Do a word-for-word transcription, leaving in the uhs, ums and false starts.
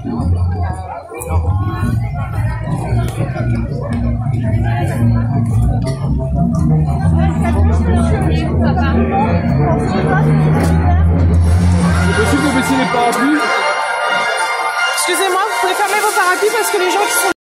C'est possible de baisser les parapluies? Excusez-moi, vous pouvez fermer vos parapluies parce que les gens qui sont